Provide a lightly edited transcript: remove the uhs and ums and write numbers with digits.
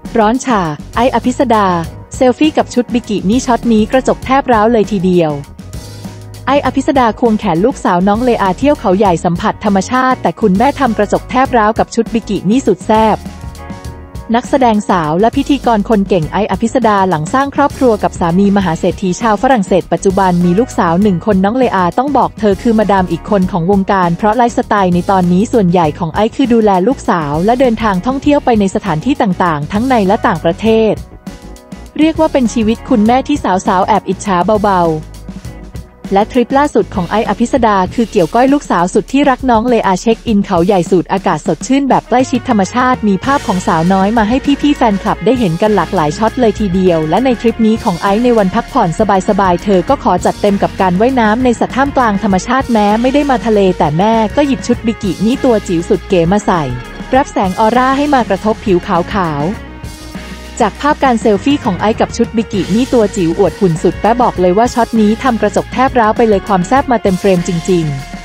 ร้อนฉ่าไอซ์อภิสดาเซลฟี่กับชุดบิกินี่ช็อตนี้กระจกแทบร้าวเลยทีเดียวไอซ์อภิสดาควงแขนลูกสาวน้องเลอาเที่ยวเขาใหญ่สัมผัสธรรมชาติแต่คุณแม่ทำกระจกแทบร้าวกับชุดบิกินี่สุดแซ่บนักแสดงสาวและพิธีกรคนเก่งไอซ์อภิสดาหลังสร้างครอบครัวกับสามีมหาเศรษฐีชาวฝรั่งเศสปัจจุบันมีลูกสาว1 คนน้องเลอาต้องบอกเธอคือมาดามอีกคนของวงการเพราะไลฟ์สไตล์ในตอนนี้ส่วนใหญ่ของไอซ์คือดูแลลูกสาวและเดินทางท่องเที่ยวไปในสถานที่ต่างๆทั้งในและต่างประเทศเรียกว่าเป็นชีวิตคุณแม่ที่สาวๆแอบอิจฉาเบาๆและทริปล่าสุดของไอซ์อภิสดาคือเกี่ยวก้อยลูกสาวสุดที่รักน้องเลอาเช็คอินเขาใหญ่สูดอากาศสดชื่นแบบใกล้ชิดธรรมชาติมีภาพของสาวน้อยมาให้พี่ๆแฟนคลับได้เห็นกันหลากหลายช็อตเลยทีเดียวและในทริปนี้ของไอซ์ในวันพักผ่อนสบายๆเธอก็ขอจัดเต็มกับการว่ายน้ำในสระท่ามกลางธรรมชาติแม้ไม่ได้มาทะเลแต่แม่ก็หยิบชุดบิกินี่ตัวจิ๋วสุดเก๋มาใส่รับแสงออร่าให้มากระทบผิวขาวจากภาพการเซลฟี่ของไอซ์กับชุดบิกินี่ตัวจิ๋วอวดหุ่นสุดแป๊ะบอกเลยว่าช็อตนี้ทำกระจกแทบร้าวไปเลยความแซ่บมาเต็มเฟรมจริงๆ